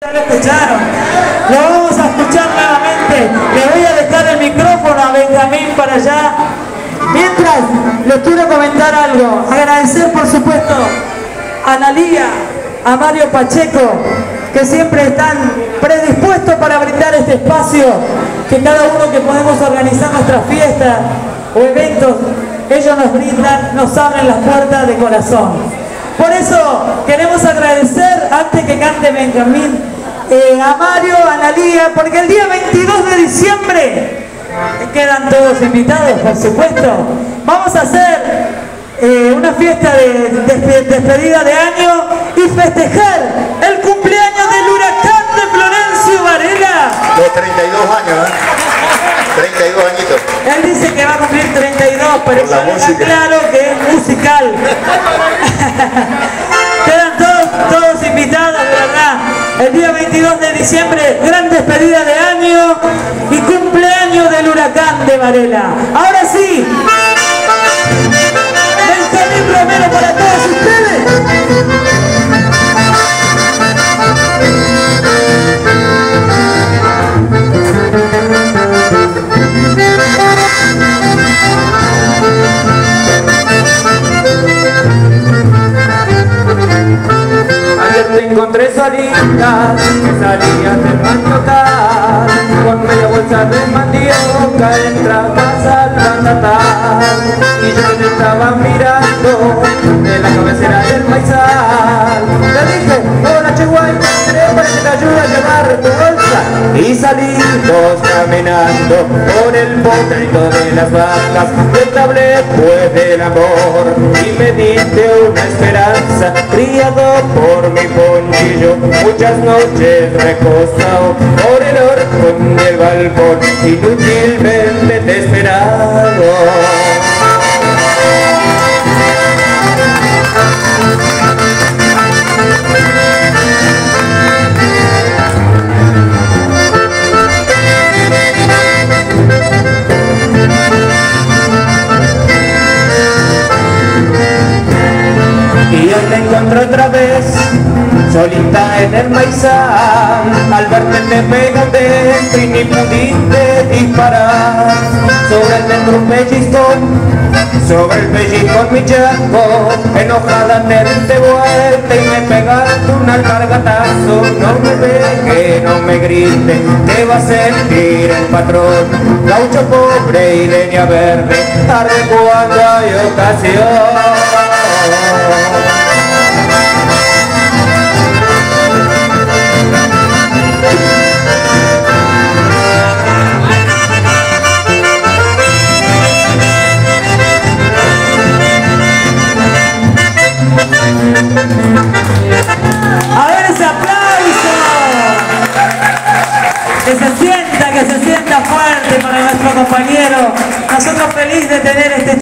lo escucharon. Lo vamos a escuchar nuevamente. Le voy a dejar el micrófono a Benjamín para allá. Mientras, les quiero comentar algo. Agradecer, por supuesto, a Analía, a Mario Pacheco, que siempre están predispuestos para brindar este espacio, que cada uno que podemos organizar nuestras fiestas o eventos, ellos nos brindan, nos abren las puertas de corazón. Por eso queremos agradecer, antes que cante Benjamín, a Mario, a Analía, porque el día 22 de diciembre quedan todos invitados, por supuesto. Vamos a hacer una fiesta de despedida de año y festejar el cumpleaños del huracán de Florencio Varela. Los 32 años, ¿eh? 32 añitos. Él dice que va a cumplir 32, pero ya está claro que es musical. Quedan todos invitados, de verdad. El día 22 de diciembre, gran despedida de año y cumpleaños del huracán de Varela. Ahora sí, Benjamín Romero para todos ustedes. Te encontré solita, que salías del mandiocal, con media bolsa de mandioca entrabas al batatal, y yo te estaba mirando de la cabecera del maizal. Te dije, hola Chihuahua, para que te ayude a llevar tu bolsa, y salimos caminando por el potrito de las vacas. Te tablé pues del amor y me diste una esperanza, criado por mi ponchillo, muchas noches recostado por el horcón del balcón, inútilmente te he esperado. Y hoy te encuentro otra vez, solita en el maizal. Al verte te pega un dentro y ni pudiste disparar. Sobre el dentro un pellizcón, sobre el pellizcón mi chango, enojada te diste vuelta y me pegaste un alpargatazo. No me pegue, no me grite, que va a sentir el patrón. Gaucho pobre y leña verde, arde cuando hay ocasión. A ver ese aplauso. Que se sienta fuerte para nuestro compañero. Nosotros felices de tener este